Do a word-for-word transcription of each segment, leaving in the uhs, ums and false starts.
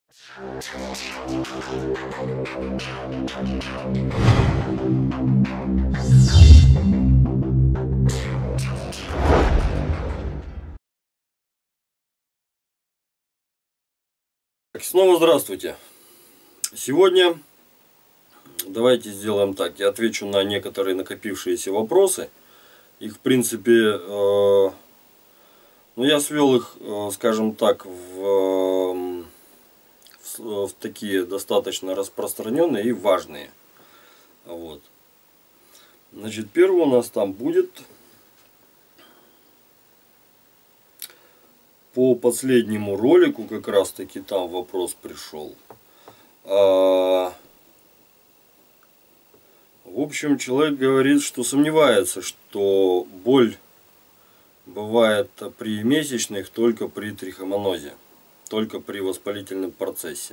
Снова здравствуйте. Сегодня давайте сделаем так. Я отвечу на некоторые накопившиеся вопросы. Их, в принципе, э, ну, я свел их, э, скажем так, в, в, в такие достаточно распространенные и важные. Вот. Значит, первый у нас там будет по последнему ролику, как раз таки там вопрос пришел. А, в общем, человек говорит, что сомневается, что боль бывает при месячных только при трихомонозе, только при воспалительном процессе.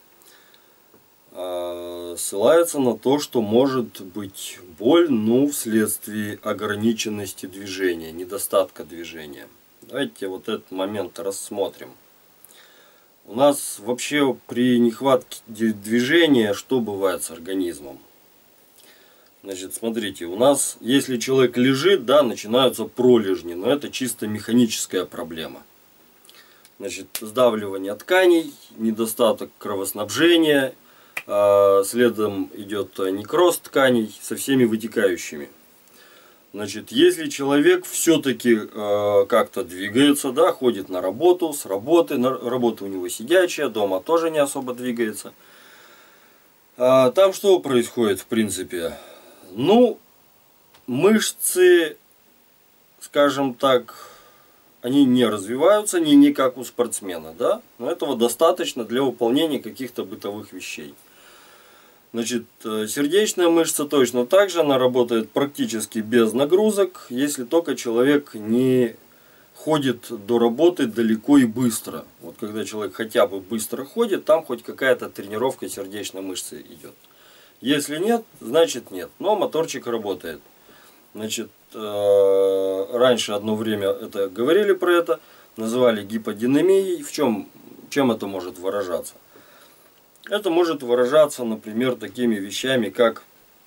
А, ссылается на то, что может быть боль, ну, вследствие ограниченности движения, недостатка движения. Давайте вот этот момент рассмотрим. У нас вообще при нехватке движения что бывает с организмом? Значит, смотрите, у нас, если человек лежит, да, начинаются пролежни, но это чисто механическая проблема. Значит, сдавливание тканей, недостаток кровоснабжения, следом идет некроз тканей со всеми вытекающими. Значит, если человек все-таки э, как-то двигается, да, ходит на работу, с работы, на, работа у него сидячая, дома тоже не особо двигается. А там что происходит в принципе? Ну, мышцы, скажем так, они не развиваются, не, не как у спортсмена, да, но этого достаточно для выполнения каких-то бытовых вещей. Значит, сердечная мышца точно так же, она работает практически без нагрузок, если только человек не ходит до работы далеко и быстро. Вот когда человек хотя бы быстро ходит, там хоть какая-то тренировка сердечной мышцы идет. Если нет, значит нет, но моторчик работает. Значит, раньше одно время это говорили про это, называли гиподинамией. В чем, чем это может выражаться? Это может выражаться, например, такими вещами, как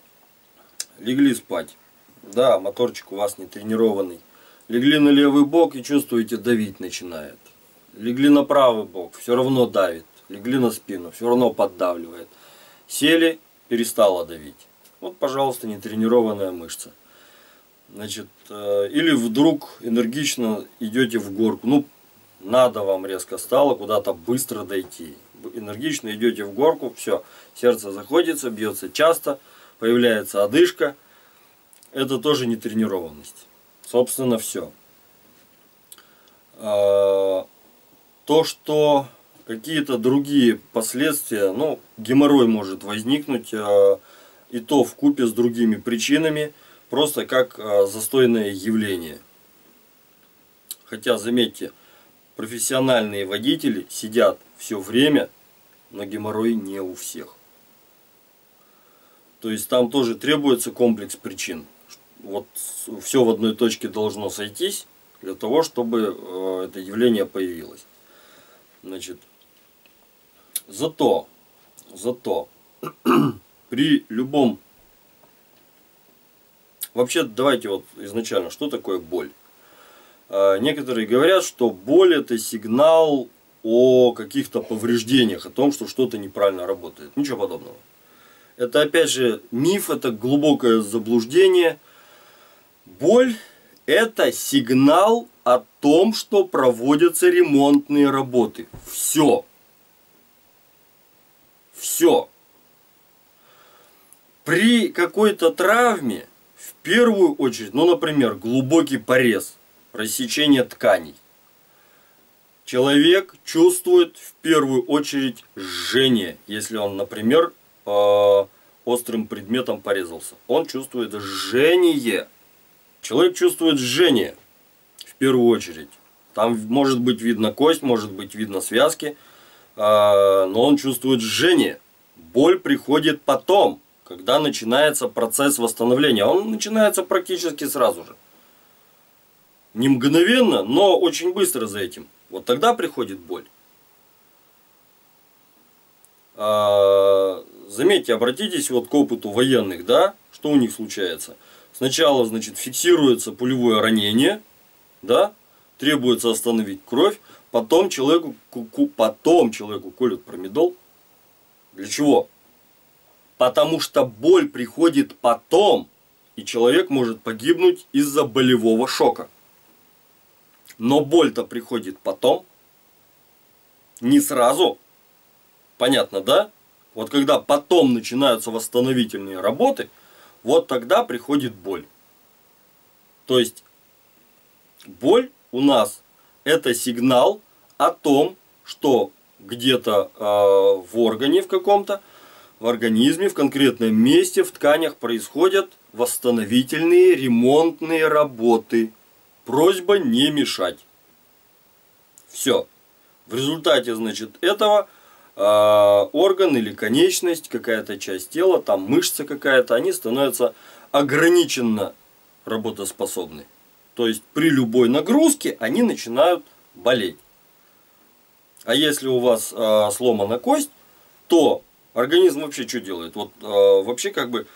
легли спать. Да, моторчик у вас не тренированный. Легли на левый бок и чувствуете, давить начинает. Легли на правый бок, все равно давит. Легли на спину, все равно поддавливает. Сели, перестало давить. Вот, пожалуйста, нетренированная мышца. Значит, или вдруг энергично идете в горку. Ну, надо вам резко стало куда-то быстро дойти. Энергично идете в горку, все, сердце заходится, бьется часто, появляется одышка. Это тоже нетренированность. Собственно, все. То, что какие-то другие последствия, ну, геморрой может возникнуть, и то вкупе с другими причинами, просто как застойное явление. Хотя, заметьте, профессиональные водители сидят все время, но геморрой не у всех. То есть там тоже требуется комплекс причин. Вот все в одной точке должно сойтись для того, чтобы это явление появилось. Значит, зато, зато при любом... Вообще, давайте вот изначально, что такое боль? Некоторые говорят, что боль это сигнал о каких-то повреждениях, о том, что что-то неправильно работает. Ничего подобного. Это опять же миф, это глубокое заблуждение. Боль это сигнал о том, что проводятся ремонтные работы. Все. Все. При какой-то травме, в первую очередь, ну, например, глубокий порез, рассечение тканей. Человек чувствует в первую очередь жжение, если он, например, острым предметом порезался. Он чувствует жжение. Человек чувствует жжение в первую очередь. Там может быть видно кость, может быть видно связки, но он чувствует жжение. Боль приходит потом, когда начинается процесс восстановления. Он начинается практически сразу же. Не мгновенно, но очень быстро за этим. Вот тогда приходит боль. А, заметьте, обратитесь вот к опыту военных, да, что у них случается. Сначала, значит, фиксируется пулевое ранение, да, требуется остановить кровь, потом человеку, потом человеку колют промедол. Для чего? Потому что боль приходит потом, и человек может погибнуть из-за болевого шока. Но боль-то приходит потом, не сразу. Понятно, да? Вот когда потом начинаются восстановительные работы, вот тогда приходит боль. То есть боль у нас это сигнал о том, что где-то э, в органе в каком-то, в организме, в конкретном месте, в тканях происходят восстановительные, ремонтные работы. Просьба не мешать. Все. В результате, значит, этого э, орган или конечность, какая-то часть тела, там мышца какая-то, они становятся ограниченно работоспособны. То есть при любой нагрузке они начинают болеть. А если у вас э, сломана кость, то организм вообще что делает? Вот э, вообще как бы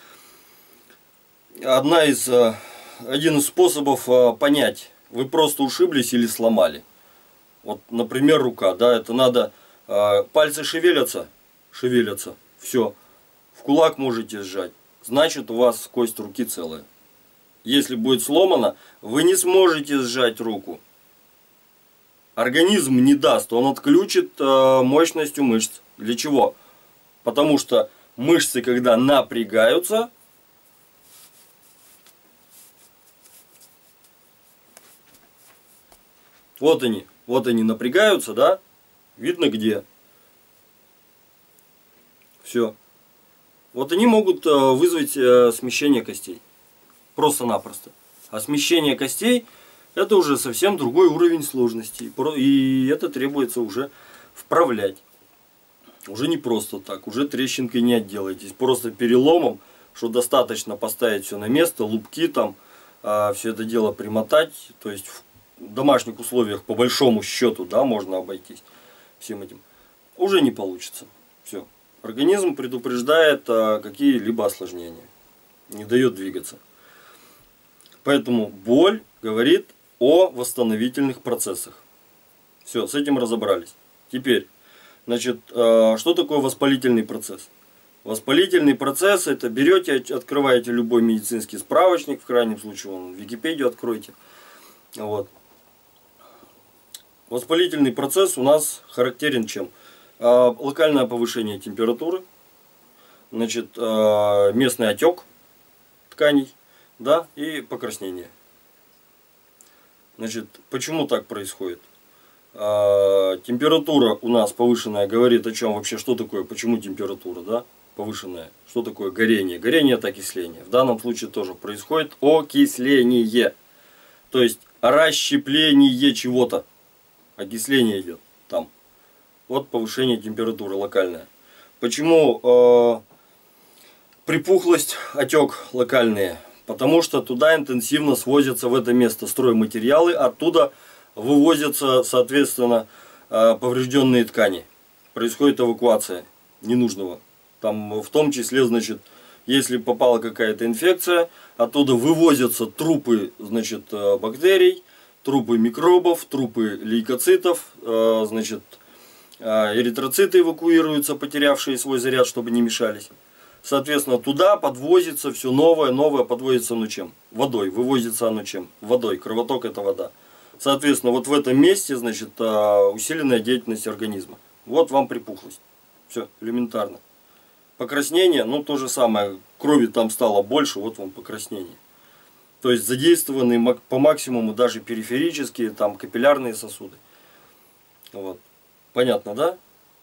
одна из, э, один из способов э, понять, вы просто ушиблись или сломали. Вот, например, рука, да, это надо, э, пальцы шевелятся, шевелятся, все, в кулак можете сжать, значит у вас кость руки целая. Если будет сломана, вы не сможете сжать руку. Организм не даст, он отключит э, мощностью мышц. Для чего? Потому что мышцы, когда напрягаются, вот они, вот они напрягаются, да? Видно где? Все. Вот они могут э, вызвать э, смещение костей. Просто-напросто. А смещение костей это уже совсем другой уровень сложности. И это требуется уже вправлять. Уже не просто так. Уже трещинкой не отделаетесь. Просто переломом, что достаточно поставить все на место, лупки там, а все это дело примотать. То есть в домашних условиях по большому счету, да, можно обойтись всем этим. Уже не получится. Все. Организм предупреждает какие-либо осложнения. Не дает двигаться. Поэтому боль говорит о восстановительных процессах. Все, с этим разобрались. Теперь, значит, что такое воспалительный процесс? Воспалительный процесс — это берете, открываете любой медицинский справочник, в крайнем случае, вон, Википедию откройте. Вот. Воспалительный процесс у нас характерен чем? Локальное повышение температуры, значит, местный отек тканей, да, и покраснение. Значит, почему так происходит? А, температура у нас повышенная говорит о чем вообще, что такое, почему температура, да, повышенная, что такое горение. Горение — это окисление. В данном случае тоже происходит окисление. То есть расщепление чего-то. Окисление идет там. Вот повышение температуры локальное. Почему э, припухлость, отек локальные? Потому что туда интенсивно свозятся в это место стройматериалы, оттуда вывозятся, соответственно, поврежденные ткани. Происходит эвакуация ненужного. Там в том числе, значит, если попала какая-то инфекция, оттуда вывозятся трупы, значит, бактерий, трупы микробов, трупы лейкоцитов, значит, эритроциты эвакуируются, потерявшие свой заряд, чтобы не мешались. Соответственно, туда подвозится все новое, новое подвозится, ну чем? Водой. Вывозится оно чем? Водой. Кровоток — это вода. Соответственно, вот в этом месте, значит, усиленная деятельность организма. Вот вам припухлость. Все, элементарно. Покраснение, ну то же самое. Крови там стало больше, вот вам покраснение. То есть задействованы по максимуму даже периферические, там капиллярные сосуды. Вот. Понятно, да?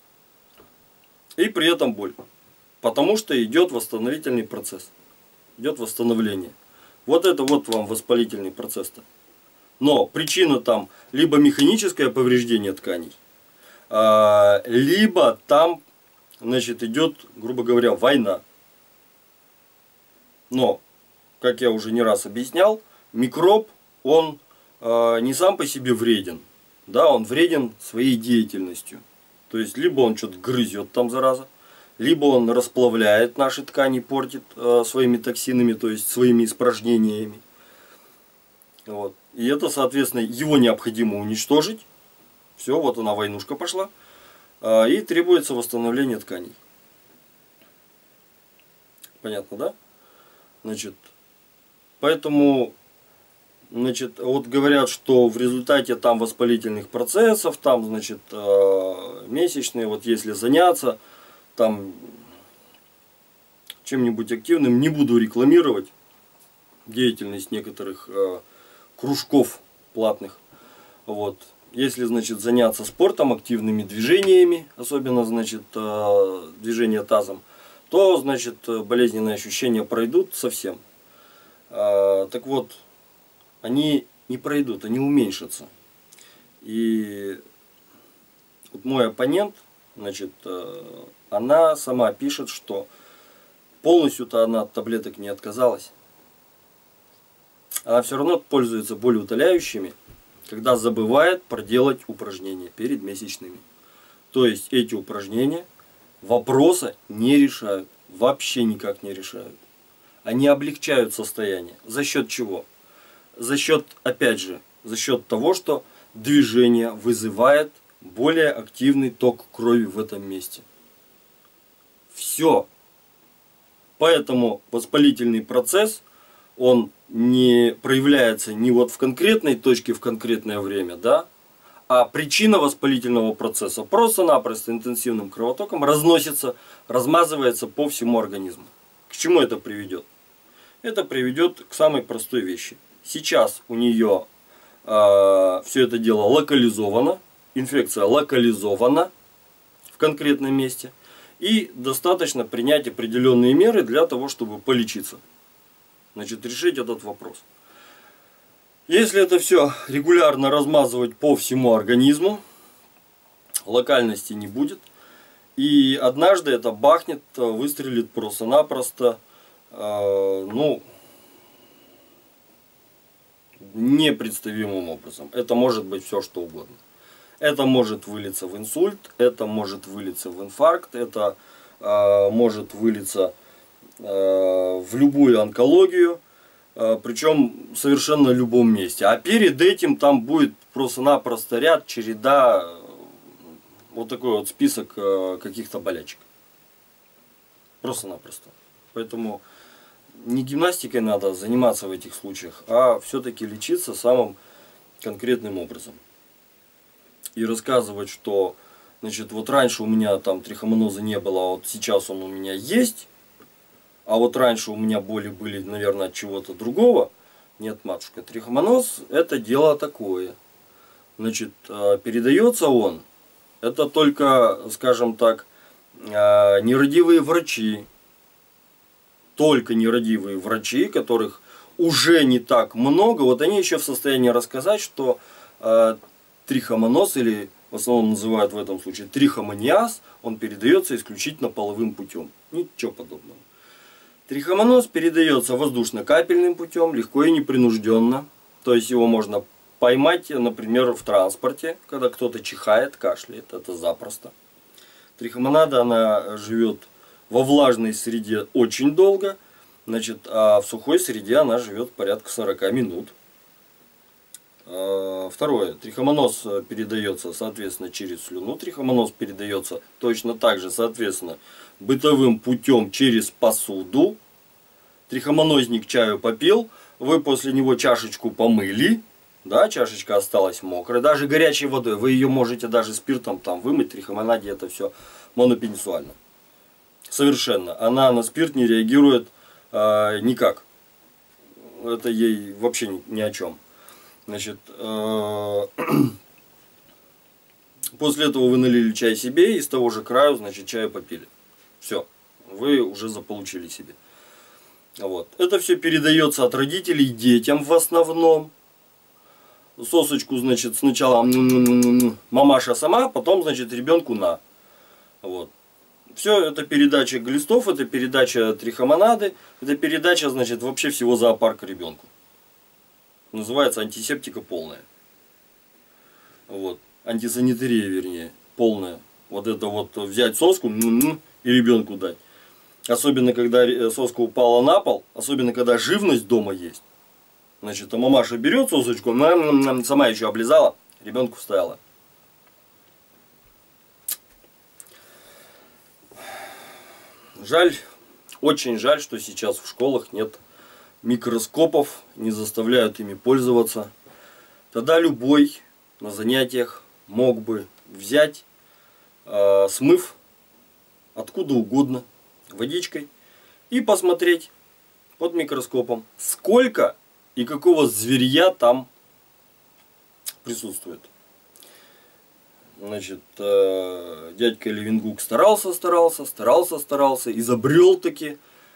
И при этом боль. Потому что идет восстановительный процесс. Идет восстановление. Вот это вот вам воспалительный процесс-то. Но причина там либо механическое повреждение тканей, либо там, значит, идет, грубо говоря, война. Но, как я уже не раз объяснял, микроб, он не сам по себе вреден. Да, он вреден своей деятельностью. То есть, либо он что-то грызет там, зараза, либо он расплавляет наши ткани, портит э, своими токсинами, то есть своими испражнениями. Вот. И это, соответственно, его необходимо уничтожить. Все, вот она, войнушка пошла. Э, и требуется восстановление тканей. Понятно, да? Значит, поэтому, значит, вот говорят, что в результате там воспалительных процессов, там, значит, э, месячные, вот если заняться там чем-нибудь активным, не буду рекламировать деятельность некоторых э, кружков платных. Вот. Если, значит, заняться спортом, активными движениями, особенно, значит, э, движение тазом, то, значит, болезненные ощущения пройдут совсем. Э, так вот, они не пройдут, они уменьшатся. И вот мой оппонент, значит, э, она сама пишет, что полностью-то она от таблеток не отказалась. Она все равно пользуется болеутоляющими, когда забывает проделать упражнения перед месячными. То есть эти упражнения вопроса не решают, вообще никак не решают. Они облегчают состояние. За счет чего? За счет, опять же, за счет того, что движение вызывает более активный ток крови в этом месте. Все. Поэтому воспалительный процесс, он не проявляется не вот в конкретной точке в конкретное время, да, а причина воспалительного процесса просто-напросто интенсивным кровотоком разносится, размазывается по всему организму. К чему это приведет? Это приведет к самой простой вещи. Сейчас у нее э, все это дело локализовано, инфекция локализована в конкретном месте, и достаточно принять определенные меры для того, чтобы полечиться. Значит, решить этот вопрос. Если это все регулярно размазывать по всему организму, локальности не будет. И однажды это бахнет, выстрелит просто-напросто, э, ну, непредставимым образом. Это может быть все что угодно. Это может вылиться в инсульт, это может вылиться в инфаркт, это э, может вылиться э, в любую онкологию, э, причем в совершенно любом месте. А перед этим там будет просто-напросто ряд, череда, э, вот такой вот список э, каких-то болячек. Просто-напросто. Поэтому не гимнастикой надо заниматься в этих случаях, а все-таки лечиться самым конкретным образом. И рассказывать, что, значит, вот раньше у меня там трихомоноза не было, а вот сейчас он у меня есть, а вот раньше у меня боли были, наверное, от чего-то другого. Нет, матушка, трихомоноз это дело такое. Значит, передается он, это только, скажем так, нерадивые врачи, только нерадивые врачи, которых уже не так много, вот они еще в состоянии рассказать, что трихомоноз, или в основном называют в этом случае трихомониаз, он передается исключительно половым путем. Ничего подобного. Трихомоноз передается воздушно-капельным путем, легко и непринужденно. То есть его можно поймать, например, в транспорте, когда кто-то чихает, кашляет, это запросто. Трихомонада, она живет во влажной среде очень долго, значит, а в сухой среде она живет порядка сорока минут. Второе. Трихомоноз передается, соответственно, через слюну. Трихомоноз передается точно так же, соответственно, бытовым путем через посуду. Трихомонозник чаю попил, вы после него чашечку помыли, да, чашечка осталась мокрая, даже горячей водой. Вы ее можете даже спиртом там вымыть. Трихомонаде это все монопенисуально. Совершенно. Она на спирт не реагирует э, никак. Это ей вообще ни, ни о чем. Значит, после этого вы налили чай себе, и из того же краю, значит, чаю попили. Все, вы уже заполучили себе. Вот. Это все передается от родителей детям в основном. Сосочку, значит, сначала мамаша сама, потом, значит, ребенку на. Вот. Все, это передача глистов, это передача трихомонады, это передача, значит, вообще всего зоопарка ребенку. Называется антисептика полная. Вот. Антисанитария, вернее, полная. Вот это вот взять соску и и ребенку дать. Особенно, когда соска упала на пол, особенно, когда живность дома есть. Значит, а мамаша берет сосочку, сама еще облизала, ребенку вставила. Жаль, очень жаль, что сейчас в школах нет микроскопов, не заставляют ими пользоваться. Тогда любой на занятиях мог бы взять, э, смыв откуда угодно, водичкой, и посмотреть под микроскопом, сколько и какого зверья там присутствует. Значит, э, дядька Левингук старался, старался, старался, старался, изобрел таки,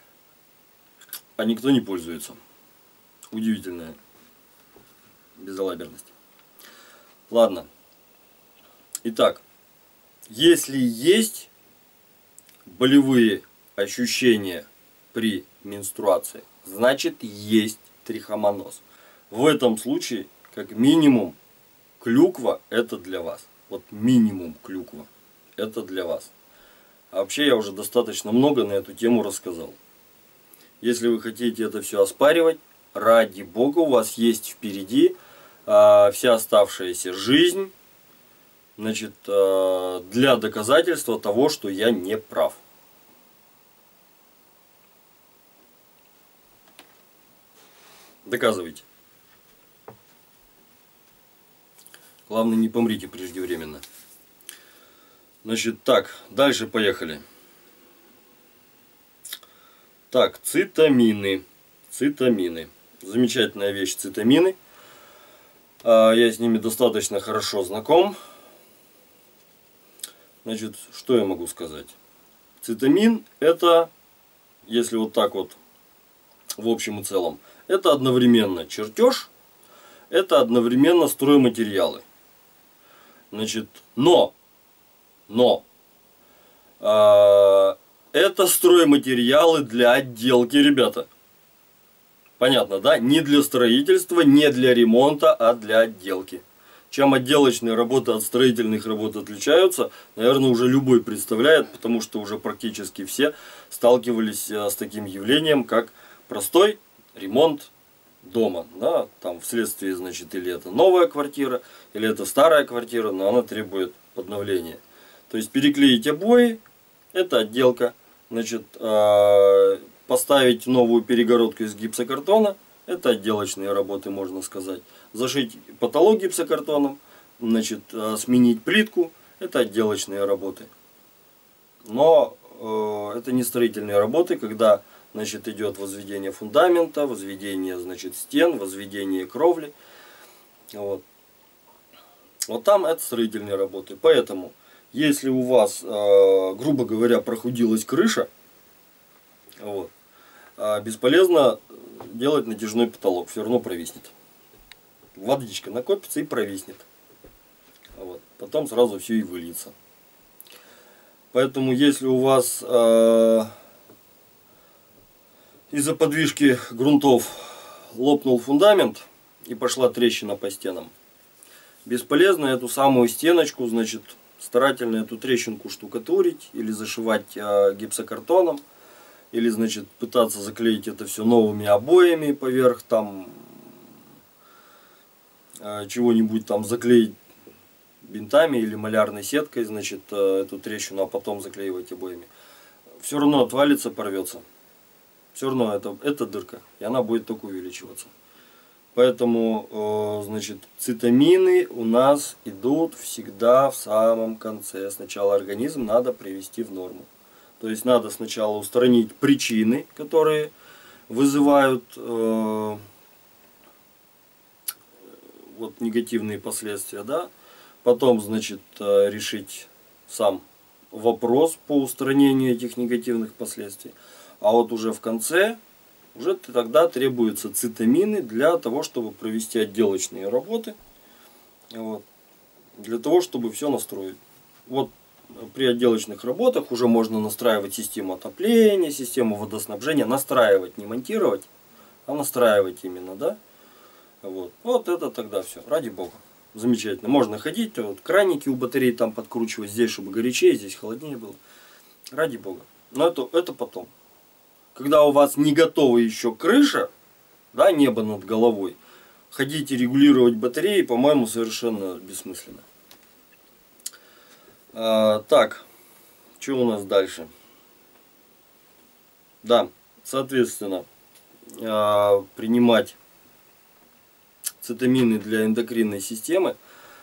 а никто не пользуется. Удивительная безалаберность. Ладно. Итак, если есть болевые ощущения при менструации, значит есть трихомоноз. В этом случае, как минимум, клюква это для вас. Вот минимум клюква это для вас. А вообще я уже достаточно много на эту тему рассказал. Если вы хотите это все оспаривать, ради бога, у вас есть впереди э, вся оставшаяся жизнь, значит, э, для доказательства того, что я не прав. Доказывайте. Главное, не помрите преждевременно. Значит, так, дальше поехали. Так, цитамины. Цитамины. Замечательная вещь цитамины. Я с ними достаточно хорошо знаком. Значит, что я могу сказать? Цитамин это, если вот так вот, в общем и целом, это одновременно чертеж, это одновременно стройматериалы. Значит, но, но, э, это стройматериалы для отделки, ребята. Понятно, да? Не для строительства, не для ремонта, а для отделки. Чем отделочные работы от строительных работ отличаются, наверное, уже любой представляет, потому что уже практически все сталкивались с таким явлением, как простой ремонт дома. Да? Там вследствие, значит, или это новая квартира, или это старая квартира, но она требует подновления. То есть переклеить обои, это отделка. Значит, поставить новую перегородку из гипсокартона, это отделочные работы, можно сказать. Зашить потолок гипсокартоном, значит, сменить плитку, это отделочные работы. Но э, это не строительные работы, когда, значит, идет возведение фундамента, возведение, значит, стен, возведение кровли. Вот. Вот там это строительные работы. Поэтому, если у вас, э, грубо говоря, прохудилась крыша, вот, бесполезно делать натяжной потолок, все равно провиснет. Водичка накопится и провиснет. Вот. Потом сразу все и выльется. Поэтому если у вас э, из-за подвижки грунтов лопнул фундамент и пошла трещина по стенам, бесполезно эту самую стеночку, значит, старательно эту трещинку штукатурить или зашивать э, гипсокартоном. Или, значит, пытаться заклеить это все новыми обоями поверх, там, э, чего-нибудь там заклеить бинтами или малярной сеткой, значит, э, эту трещину, а потом заклеивать обоями. Все равно отвалится, порвется. Все равно это, это дырка, и она будет только увеличиваться. Поэтому, э, значит, цитамины у нас идут всегда в самом конце. Сначала организм надо привести в норму. То есть надо сначала устранить причины, которые вызывают э, вот, негативные последствия, да? Потом, значит, э, решить сам вопрос по устранению этих негативных последствий. А вот уже в конце, уже тогда требуются цитамины для того, чтобы провести отделочные работы, вот, для того, чтобы все настроить. Вот. При отделочных работах уже можно настраивать систему отопления, систему водоснабжения, настраивать, не монтировать, а настраивать именно, да? Вот, вот это тогда все, ради бога. Замечательно. Можно ходить, вот краники у батареи там подкручивать, здесь, чтобы горячее, здесь холоднее было. Ради бога. Но это, это потом. Когда у вас не готова еще крыша, да, небо над головой, ходить и регулировать батареи, по-моему, совершенно бессмысленно. А, так, что у нас дальше? Да, соответственно, а, принимать цитамины для эндокринной системы,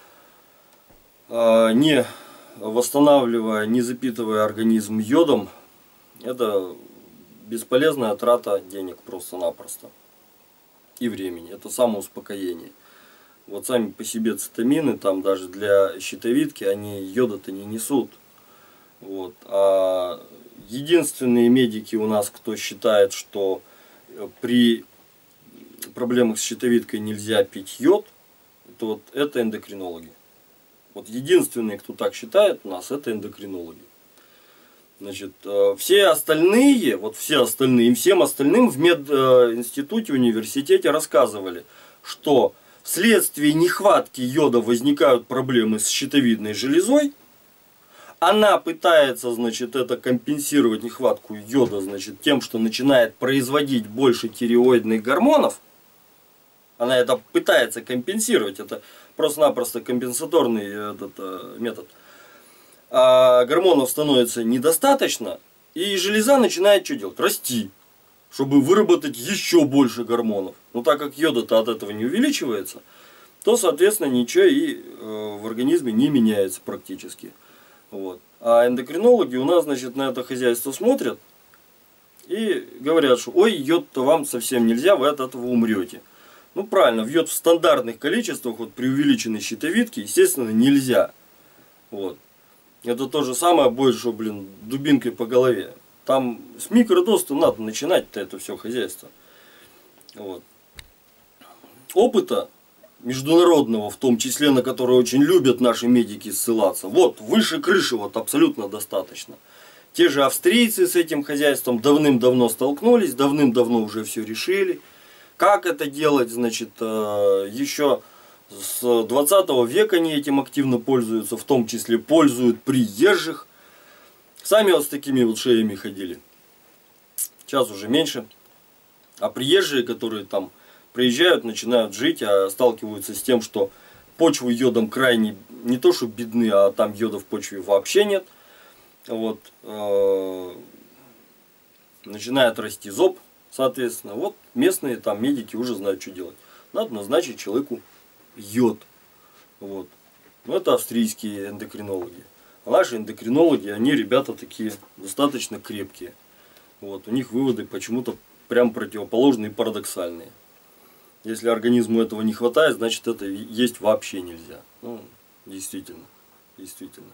а, не восстанавливая, не запитывая организм йодом, это бесполезная трата денег просто-напросто. И времени. Это самоуспокоение. Вот сами по себе цитамины, там даже для щитовидки, они йода-то не несут. Вот. А единственные медики у нас, кто считает, что при проблемах с щитовидкой нельзя пить йод, то вот это эндокринологи. Вот единственные, кто так считает у нас, это эндокринологи. Значит, все остальные, вот все остальные, им всем остальным в мединституте, университете рассказывали, что вследствие нехватки йода возникают проблемы с щитовидной железой. Она пытается, значит, это компенсировать, нехватку йода, значит, тем, что начинает производить больше тиреоидных гормонов. Она это пытается компенсировать, это просто-напросто компенсаторный этот метод. А гормонов становится недостаточно, и железа начинает что делать? Расти, чтобы выработать еще больше гормонов. Но так как йода-то от этого не увеличивается, то, соответственно, ничего и э, в организме не меняется практически. Вот. А эндокринологи у нас, значит, на это хозяйство смотрят и говорят, что ой, йод-то вам совсем нельзя, вы от этого умрете. Ну правильно, в йод в стандартных количествах, вот при увеличенной щитовидке, естественно, нельзя. Вот. Это то же самое будет, что, блин, дубинкой по голове. Там с микродоза надо начинать-то это все хозяйство. Вот. Опыта международного, в том числе, на который очень любят наши медики ссылаться, вот, выше крыши вот абсолютно достаточно. Те же австрийцы с этим хозяйством давным-давно столкнулись, давным-давно уже все решили. Как это делать, значит, еще... С двадцатого века они этим активно пользуются, в том числе пользуют приезжих. Сами вот с такими вот шеями ходили. Сейчас уже меньше. А приезжие, которые там приезжают, начинают жить, а сталкиваются с тем, что почвы йодом крайне не то что бедны, а там йода в почве вообще нет. Вот. Начинает расти зоб, соответственно. Вот местные там медики уже знают, что делать. Надо назначить человеку йод. Вот. Но это австрийские эндокринологи. А наши эндокринологи, они ребята такие достаточно крепкие. Вот. У них выводы почему-то прям противоположные и парадоксальные. Если организму этого не хватает, значит это есть вообще нельзя. Ну, действительно. Действительно.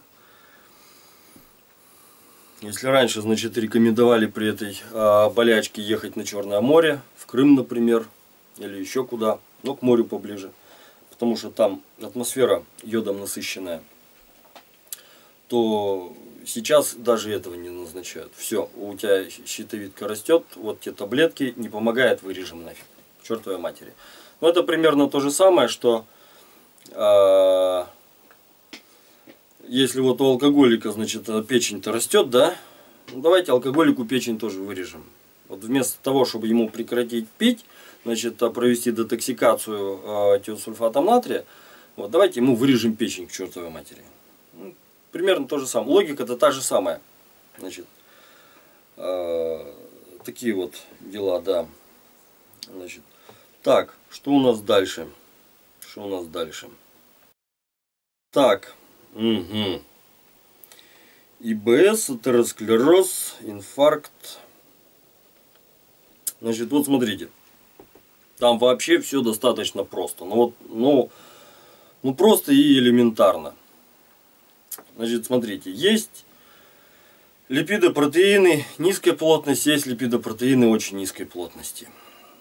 Если раньше, значит, рекомендовали при этой а, болячке ехать на Черное море, в Крым, например, или еще куда, но к морю поближе, потому что там атмосфера йодом насыщенная, то сейчас даже этого не назначают. Все, у тебя щитовидка растет, вот те таблетки, не помогает, вырежем нафиг. Чертовой матери. Но это примерно то же самое, что э, если вот у алкоголика, значит, печень-то растет, да, ну, давайте алкоголику печень тоже вырежем. Вот вместо того, чтобы ему прекратить пить, значит, провести детоксикацию э, тиосульфатом натрия, вот, давайте ему вырежем печень к чертовой матери. Ну, примерно то же самое. Логика-то та же самая. Значит, э, такие вот дела, да. Значит, так, что у нас дальше? Что у нас дальше? Так, угу. ИБС, атеросклероз, инфаркт. Значит, вот смотрите. Там вообще все достаточно просто. Ну, вот, ну, ну просто и элементарно. Значит, смотрите, есть липидопротеины низкой плотности, есть липидопротеины очень низкой плотности.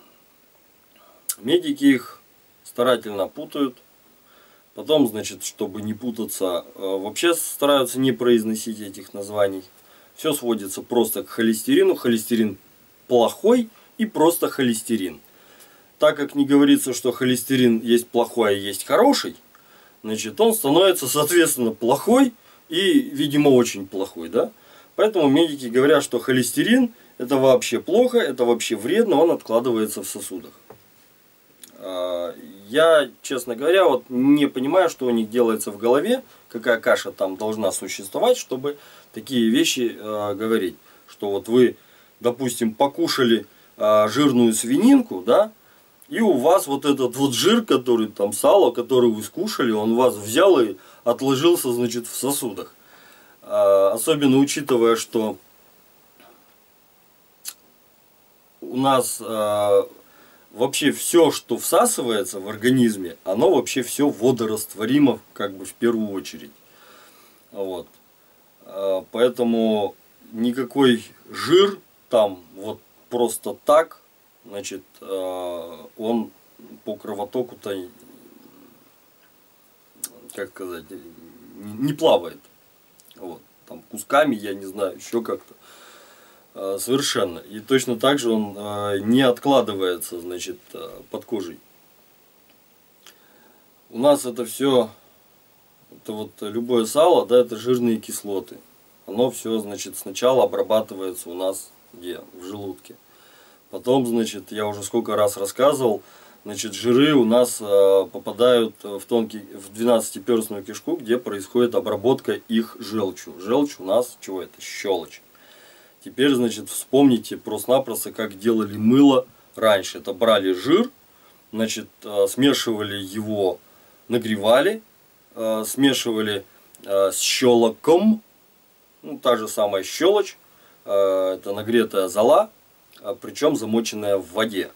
Медики их старательно путают. Потом, значит, чтобы не путаться, вообще стараются не произносить этих названий. Все сводится просто к холестерину. Холестерин плохой и просто холестерин. Так как не говорится, что холестерин есть плохой, а есть хороший, значит, он становится, соответственно, плохой и, видимо, очень плохой, да? Поэтому медики говорят, что холестерин это вообще плохо, это вообще вредно, он откладывается в сосудах. Я, честно говоря, вот не понимаю, что у них делается в голове, какая каша там должна существовать, чтобы такие вещи э, говорить. Что вот вы, допустим, покушали э, жирную свининку, да, и у вас вот этот вот жир, который там, сало, который вы скушали, он вас взял и отложился, значит, в сосудах. Э, особенно учитывая, что у нас... Э, Вообще все, что всасывается в организме, оно вообще все водорастворимо, как бы в первую очередь. Вот. Поэтому никакой жир там вот просто так, значит, он по кровотоку-то, как сказать, не плавает. Вот. Там кусками, я не знаю, еще как-то. Совершенно. И точно так же он не откладывается, значит, под кожей. У нас это все, это вот любое сало, да, это жирные кислоты. Оно все, значит, сначала обрабатывается у нас где? В желудке. Потом, значит, я уже сколько раз рассказывал, значит, жиры у нас попадают в тонкий, в двенадцатиперстную кишку, где происходит обработка их желчью. Желчь у нас чего это? Щелочь. Теперь, значит, вспомните просто-напросто, как делали мыло раньше. Это брали жир, значит, смешивали его, нагревали, смешивали с щелоком, ну, та же самая щелочь, это нагретая зола, причем замоченная в воде.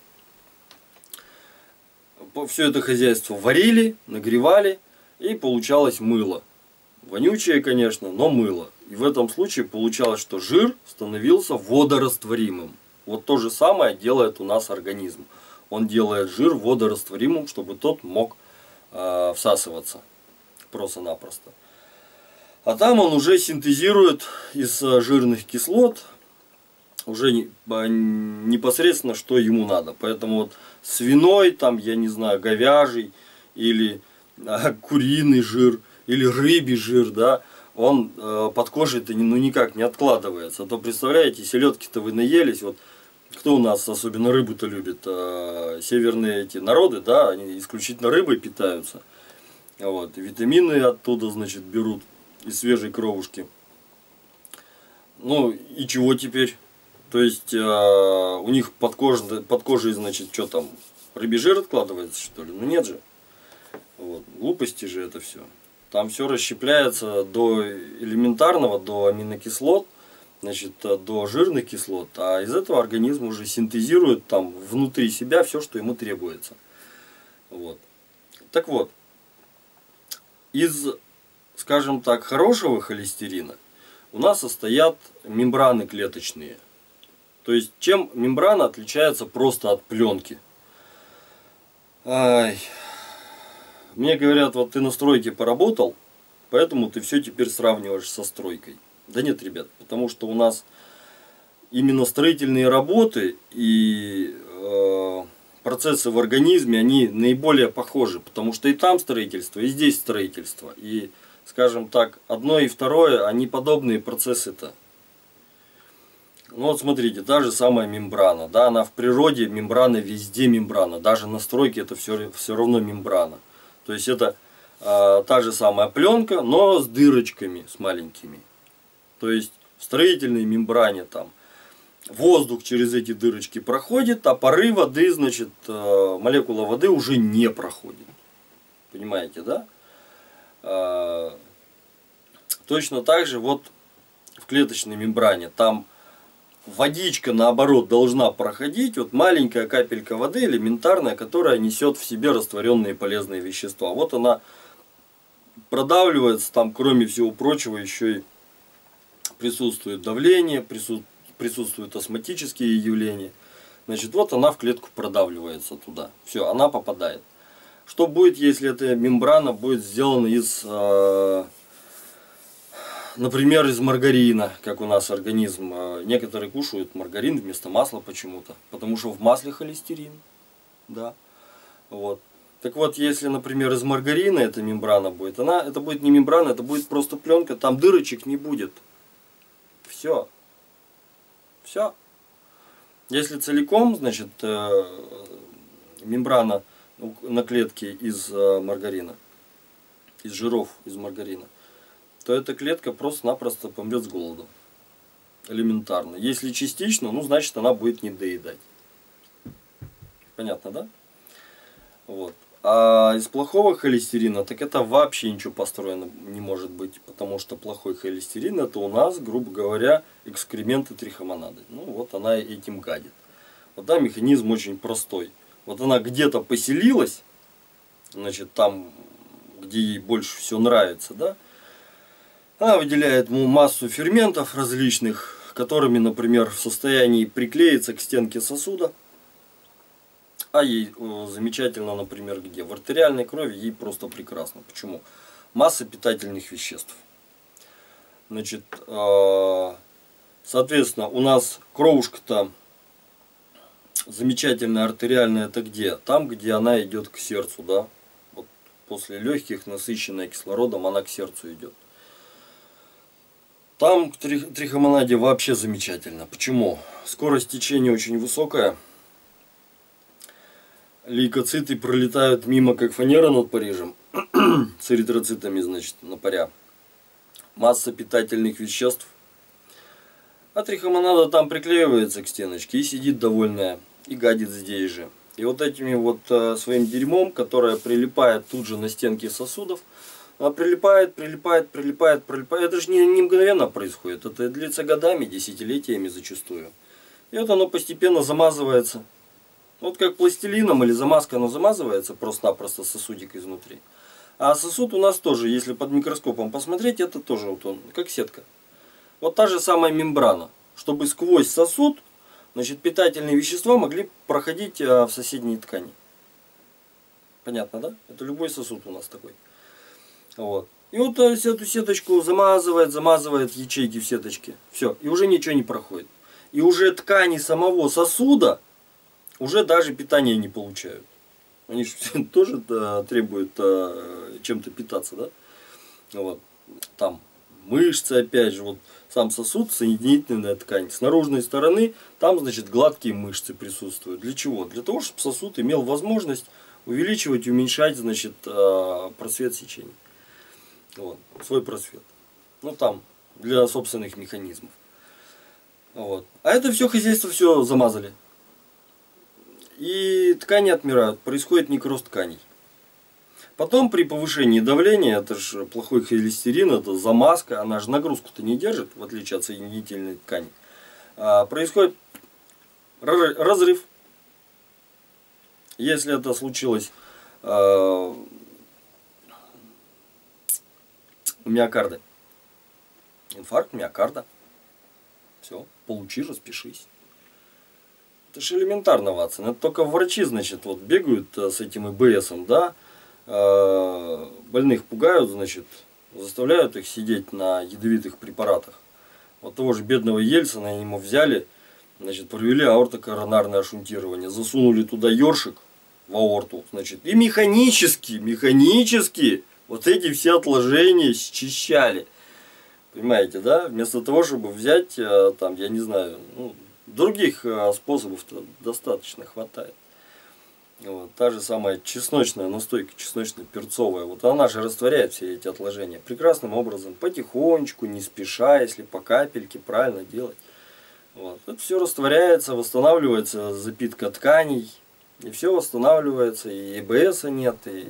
Все это хозяйство варили, нагревали, и получалось мыло. Вонючее, конечно, но мыло. И в этом случае получалось, что жир становился водорастворимым. Вот то же самое делает у нас организм. Он делает жир водорастворимым, чтобы тот мог э, всасываться просто-напросто. А там он уже синтезирует из жирных кислот уже не, непосредственно, что ему надо. Поэтому вот свиной, там, я не знаю, говяжий или э, куриный жир, или рыбий жир, да, он э, под кожей-то ну, никак не откладывается. А то, представляете, селедки-то вы наелись, вот кто у нас особенно рыбу-то любит? Э, северные эти народы, да, они исключительно рыбой питаются. Вот, и витамины оттуда, значит, берут из свежей кровушки. Ну, и чего теперь? То есть, э, у них под кожей, под кожей, значит, что там, рыбий жир откладывается, что ли? Ну, нет же. Вот, глупости же это все. Там все расщепляется до элементарного, до аминокислот, значит, до жирных кислот, а из этого организм уже синтезирует там внутри себя все, что ему требуется. Вот. Так вот, из, скажем так, хорошего холестерина у нас состоят мембраны клеточные. То есть, чем мембрана отличается просто от пленки? Ай... Мне говорят, вот ты на стройке поработал, поэтому ты все теперь сравниваешь со стройкой. Да нет, ребят, потому что у нас именно строительные работы и э, процессы в организме, они наиболее похожи, потому что и там строительство, и здесь строительство. И, скажем так, одно и второе, они подобные процессы-то. Ну вот смотрите, та же самая мембрана, да, она в природе, мембрана везде мембрана, даже на стройке это все, все равно мембрана. То есть это э, та же самая пленка, но с дырочками, с маленькими. То есть в строительной мембране там воздух через эти дырочки проходит, а пары воды, значит, э, молекула воды уже не проходит. Понимаете, да? Э, точно так же вот в клеточной мембране там водичка, наоборот, должна проходить, вот маленькая капелька воды элементарная, которая несет в себе растворенные полезные вещества. Вот она продавливается, там, кроме всего прочего, еще и присутствует давление, присутствуют осмотические явления. Значит, вот она в клетку продавливается туда. Все, она попадает. Что будет, если эта мембрана будет сделана из... Например, из маргарина, как у нас организм. Некоторые кушают маргарин вместо масла почему-то, потому что в масле холестерин. Да. Вот. Так вот, если, например, из маргарина эта мембрана будет, она, это будет не мембрана, это будет просто пленка, там дырочек не будет. Все. Все. Если целиком, значит, мембрана на клетке из маргарина, из жиров из маргарина, то эта клетка просто-напросто помрет с голоду. Элементарно. Если частично, ну, значит, она будет недоедать. Понятно, да? Вот. А из плохого холестерина, так это вообще ничего построено не может быть, потому что плохой холестерин это у нас, грубо говоря, экскременты трихомонады. Ну вот она этим гадит. Вот да, механизм очень простой. Вот она где-то поселилась, значит, там, где ей больше все нравится, да, она выделяет массу ферментов различных, которыми, например, в состоянии приклеиться к стенке сосуда. А ей замечательно, например, где? В артериальной крови ей просто прекрасно. Почему? Масса питательных веществ. Значит, соответственно, у нас кровушка-то замечательная артериальная, это где? Там, где она идет к сердцу, да? Вот после легких, насыщенная кислородом, она к сердцу идет. Там к трихомонаде вообще замечательно. Почему? Скорость течения очень высокая. Лейкоциты пролетают мимо, как фанера над Парижем, с эритроцитами, значит, на паря. Масса питательных веществ. А трихомонада там приклеивается к стеночке и сидит довольная, и гадит здесь же. И вот этими вот э, своим дерьмом, которое прилипает тут же на стенки сосудов, она прилипает, прилипает, прилипает, прилипает. Это же не, не мгновенно происходит, это длится годами, десятилетиями зачастую. И вот оно постепенно замазывается. Вот как пластилином или замазка, оно замазывается просто-напросто сосудик изнутри. А сосуд у нас тоже, если под микроскопом посмотреть, это тоже вот он, как сетка. Вот та же самая мембрана. Чтобы сквозь сосуд, значит, питательные вещества могли проходить в соседние ткани. Понятно, да? Это любой сосуд у нас такой. Вот. И вот эту сеточку замазывает, замазывает ячейки в сеточке. Все. И уже ничего не проходит. И уже ткани самого сосуда уже даже питания не получают. Они же тоже требуют чем-то питаться, да? Вот. Там мышцы, опять же, вот сам сосуд, соединительная ткань. С наружной стороны там, значит, гладкие мышцы присутствуют. Для чего? Для того, чтобы сосуд имел возможность увеличивать, уменьшать, значит, просвет сечения. Вот. Свой просвет. Ну там, для собственных механизмов. Вот. А это все хозяйство все замазали. И ткани отмирают, происходит некроз тканей. Потом при повышении давления, это же плохой холестерин, это замазка, она же нагрузку-то не держит, в отличие от соединительной ткани. А, происходит разрыв. Если это случилось а, у миокарда, инфаркт миокарда, все, получи, распишись. Это же элементарно, Ватсон. Это только врачи, значит, вот бегают с этим и бэ эсом, да, больных пугают, значит, заставляют их сидеть на ядовитых препаратах. Вот того же бедного Ельцина ему взяли, значит, провели аортокоронарное шунтирование, засунули туда ёршик в аорту, значит, и механически, механически вот эти все отложения счищали. Понимаете, да? Вместо того, чтобы взять, там, я не знаю, ну, других способов-то достаточно хватает. Вот. Та же самая чесночная настойка, чесночно-перцовая, вот она же растворяет все эти отложения прекрасным образом, потихонечку, не спеша, если по капельке правильно делать. Вот. Это все растворяется, восстанавливается запитка тканей, и все восстанавливается, и и бэ эса нет, и...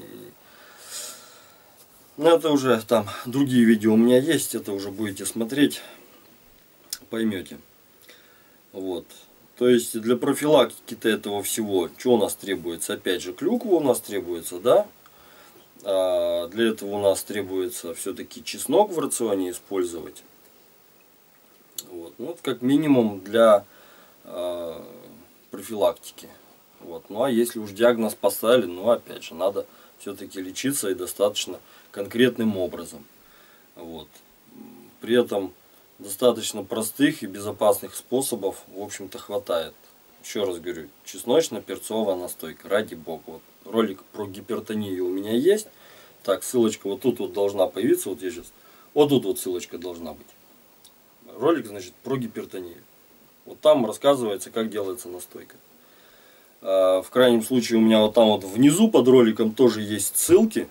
Ну, это уже там другие видео у меня есть, это уже будете смотреть, поймете. Вот. То есть для профилактики-то этого всего, что у нас требуется? Опять же, клюква у нас требуется, да? А для этого у нас требуется все-таки чеснок в рационе использовать. Вот. Ну, как минимум для а, профилактики. Вот. Ну а если уж диагноз поставили, ну опять же, надо все-таки лечиться и достаточно конкретным образом. Вот. При этом достаточно простых и безопасных способов, в общем-то, хватает. Еще раз говорю, чесночно-перцовая настойка, ради бога. Вот ролик про гипертонию у меня есть. Так, ссылочка вот тут вот должна появиться, вот я сейчас. Вот тут вот ссылочка должна быть. ролик, значит, про гипертонию. Вот там рассказывается, как делается настойка. В крайнем случае у меня вот там вот внизу под роликом тоже есть ссылки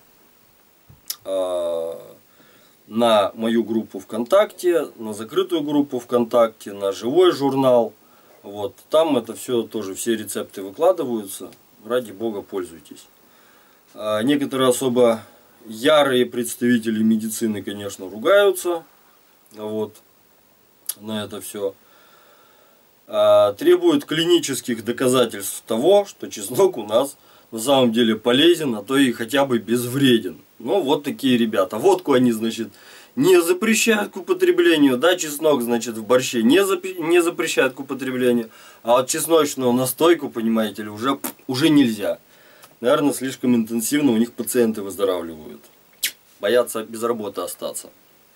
на мою группу ВКонтакте, на закрытую группу ВКонтакте, на живой журнал. Вот. Там это все тоже, все рецепты выкладываются. Ради бога, пользуйтесь. Некоторые особо ярые представители медицины, конечно, ругаются. Вот. На это все. Требуют клинических доказательств того, что чеснок у нас на самом деле полезен, а то и хотя бы безвреден. Ну, вот такие ребята. Водку они, значит, не запрещают к употреблению, да, чеснок, значит, в борще не, запр... не запрещают к употреблению, а вот чесночную настойку, понимаете ли, уже, уже нельзя. Наверное, слишком интенсивно у них пациенты выздоравливают. Боятся без работы остаться.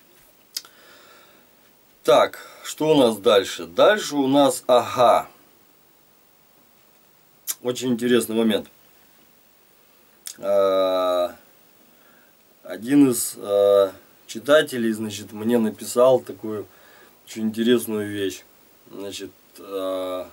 Так, что у нас дальше? Дальше у нас, ага, очень интересный момент. Один из читателей, значит, мне написал такую очень интересную вещь. Значит, о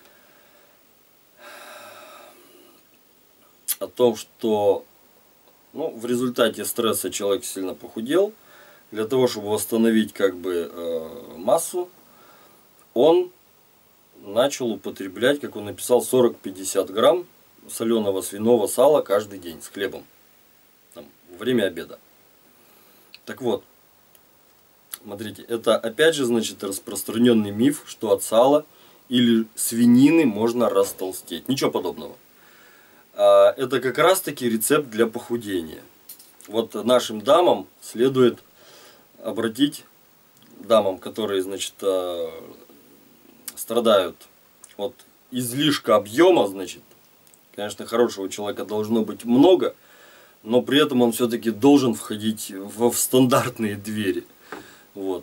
том, что, ну, в результате стресса человек сильно похудел. Для того, чтобы восстановить как бы э, массу, он начал употреблять, как он написал, сорок-пятьдесят грамм соленого свиного сала каждый день с хлебом. Там, во время обеда. Так вот, смотрите, это опять же, значит, распространенный миф, что от сала или свинины можно растолстеть. Ничего подобного. А, это как раз таки рецепт для похудения. Вот нашим дамам следует обратить, дамам, которые, значит, страдают от излишка объема, значит, конечно, хорошего человека должно быть много, но при этом он все-таки должен входить в, в стандартные двери. Вот.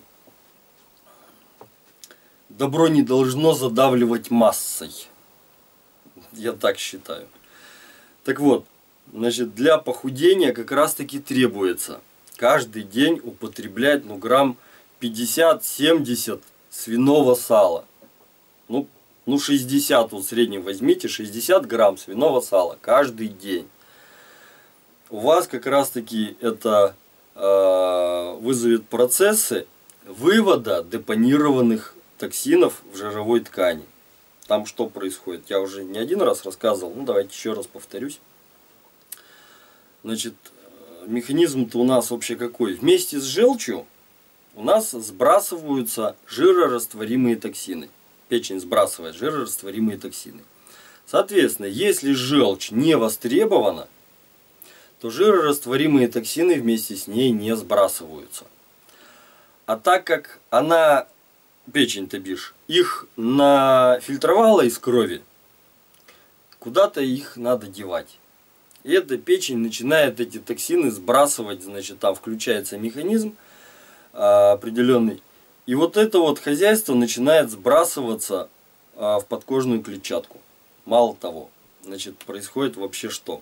Добро не должно задавливать массой. Я так считаю. Так вот, значит, для похудения как раз таки требуется каждый день употреблять, ну, грамм пятьдесят-семьдесят свиного сала. Ну, ну, шестьдесят, вот в среднем возьмите, шестьдесят грамм свиного сала каждый день. У вас как раз таки это э, вызовет процессы вывода депонированных токсинов в жировой ткани. Там что происходит? Я уже не один раз рассказывал, ну давайте еще раз повторюсь. Значит, механизм-то у нас вообще какой? Вместе с желчью у нас сбрасываются жирорастворимые токсины. Печень сбрасывает жирорастворимые токсины. Соответственно, если желчь не востребована, то жирорастворимые токсины вместе с ней не сбрасываются. А так как она, печень-то бишь, их нафильтровала из крови, куда-то их надо девать. И эта печень начинает эти токсины сбрасывать, значит, там включается механизм а, определенный. И вот это вот хозяйство начинает сбрасываться а, в подкожную клетчатку. Мало того, значит, происходит вообще что?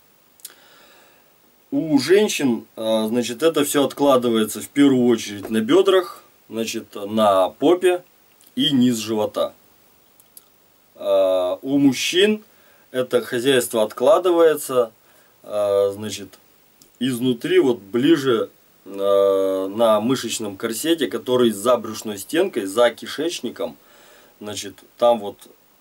У женщин, а, значит, это все откладывается в первую очередь на бедрах, значит, на попе и низ живота. А, у мужчин это хозяйство откладывается, значит, изнутри, вот ближе на мышечном корсете, который за брюшной стенкой, за кишечником, значит, там вот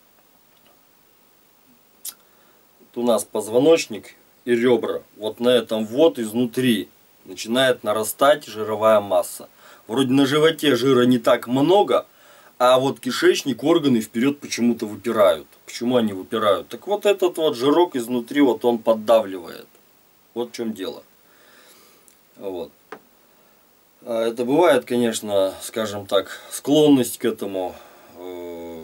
у нас позвоночник и ребра, вот на этом вот изнутри начинает нарастать жировая масса. Вроде на животе жира не так много, а вот кишечник, органы вперед почему-то выпирают. Почему они выпирают? Так вот этот вот жирок изнутри, вот он поддавливает. Вот в чем дело. Вот. Это бывает, конечно, скажем так, склонность к этому э,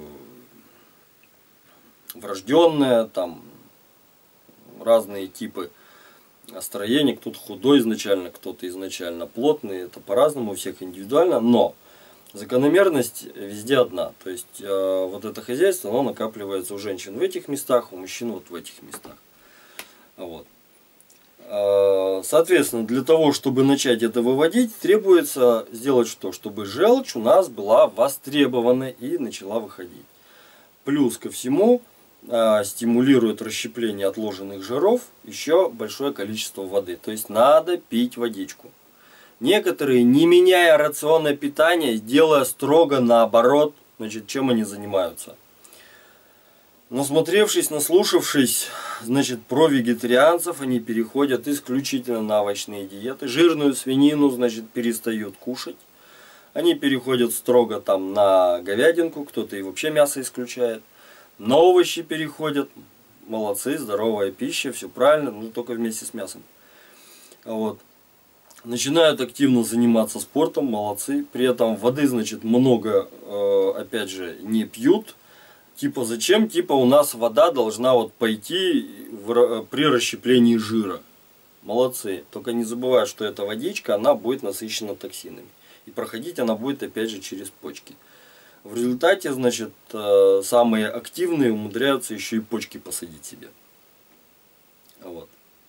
врожденная, там разные типы строения. Кто-то худой изначально, кто-то изначально плотный. Это по-разному, у всех индивидуально, но закономерность везде одна. То есть э, вот это хозяйство, оно накапливается у женщин в этих местах, у мужчин вот в этих местах. Вот. Соответственно, для того, чтобы начать это выводить, требуется сделать что? Чтобы желчь у нас была востребована и начала выходить. Плюс ко всему стимулирует расщепление отложенных жиров еще большое количество воды. То есть надо пить водичку. Некоторые, не меняя рационное питание, делая строго наоборот, значит, чем они занимаются? Насмотревшись, наслушавшись, значит, про вегетарианцев, они переходят исключительно на овощные диеты. Жирную свинину, значит, перестают кушать. Они переходят строго там на говядинку, кто-то и вообще мясо исключает. На овощи переходят. Молодцы, здоровая пища, все правильно, но только вместе с мясом. Вот. Начинают активно заниматься спортом, молодцы. При этом воды, значит, много, опять же, не пьют. Типа зачем? Типа у нас вода должна вот пойти в, при расщеплении жира. Молодцы. Только не забывай, что эта водичка, она будет насыщена токсинами. И проходить она будет опять же через почки. В результате, значит, самые активные умудряются еще и почки посадить себе. Вот.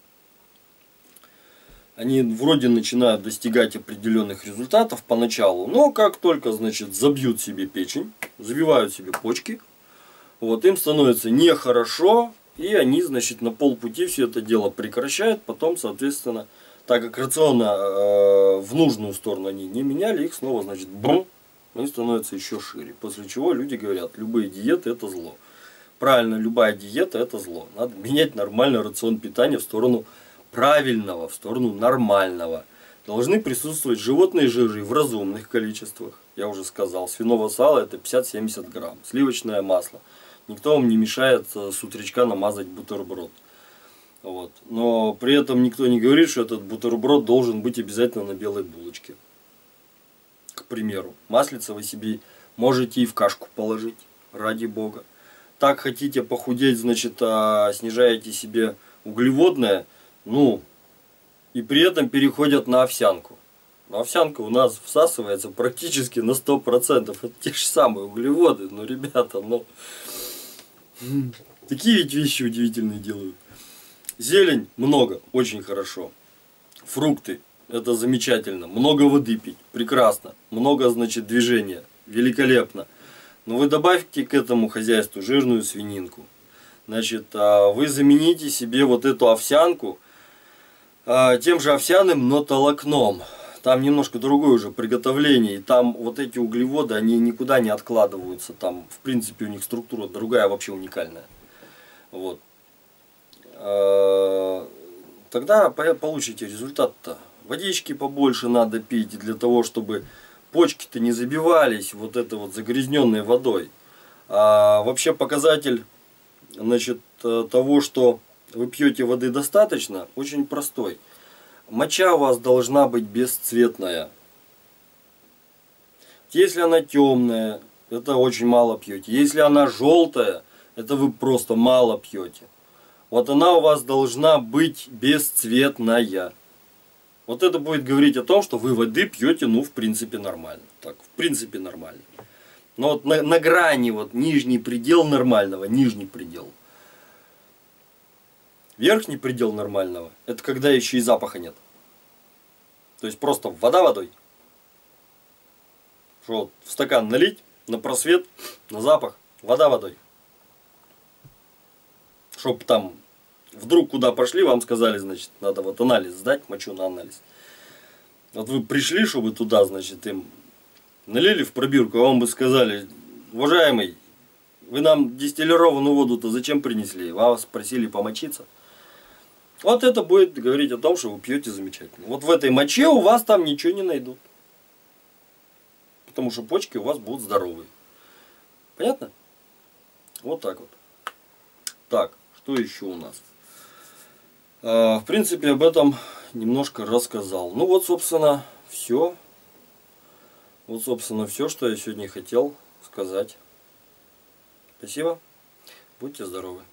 Они вроде начинают достигать определенных результатов поначалу, но как только, значит, забьют себе печень, забивают себе почки, вот, им становится нехорошо, и они, значит, на полпути все это дело прекращают. Потом, соответственно, так как рационно э, в нужную сторону они не меняли, их снова, значит, бум, они становятся еще шире. После чего люди говорят, любые диеты это зло. Правильно, любая диета это зло. Надо менять нормальный рацион питания в сторону правильного, в сторону нормального. Должны присутствовать животные жиры в разумных количествах. Я уже сказал, свиного сала это пятьдесят-семьдесят грамм. Сливочное масло. Никто вам не мешает с утречка намазать бутерброд. Вот. Но при этом никто не говорит, что этот бутерброд должен быть обязательно на белой булочке. К примеру, маслица вы себе можете и в кашку положить, ради бога. Так хотите похудеть, значит, а снижаете себе углеводное, ну, и при этом переходят на овсянку. Но овсянка у нас всасывается практически на сто процентов. Это те же самые углеводы, но, ребята, ну... Такие ведь вещи удивительные делают. Зелень много, очень хорошо. Фрукты, это замечательно. Много воды пить, прекрасно. Много, значит, движения, великолепно. Но вы добавьте к этому хозяйству жирную свининку. Значит, вы замените себе вот эту овсянку тем же овсяным, но толокном. Там немножко другое уже приготовление. И там вот эти углеводы, они никуда не откладываются. Там, в принципе, у них структура другая, вообще уникальная. Вот. Тогда получите результат-то. Водички побольше надо пить для того, чтобы почки-то не забивались вот это вот загрязненной водой. А вообще показатель, значит, того, что вы пьете воды достаточно, очень простой. Моча у вас должна быть бесцветная. Если она темная, это очень мало пьете. Если она желтая, это вы просто мало пьете. Вот она у вас должна быть бесцветная. Вот это будет говорить о том, что вы воды пьете, ну, в принципе, нормально. Так, в принципе, нормально. Но вот на, на грани, вот, нижний предел нормального, нижний предел. Верхний предел нормального, это когда еще и запаха нет. То есть просто вода водой. Что вот в стакан налить, на просвет, на запах, вода водой. Чтоб там вдруг куда пошли, вам сказали, значит, надо вот анализ сдать, мочу на анализ. Вот вы пришли, чтобы туда, значит, им налили в пробирку, а вам бы сказали, уважаемый, вы нам дистиллированную воду-то зачем принесли? Вас просили помочиться. Вот это будет говорить о том, что вы пьете замечательно. Вот в этой моче у вас там ничего не найдут. Потому что почки у вас будут здоровые. Понятно? Вот так вот. Так, что еще у нас? А, в принципе, об этом немножко рассказал. Ну вот, собственно, все. Вот, собственно, все, что я сегодня хотел сказать. Спасибо. Будьте здоровы.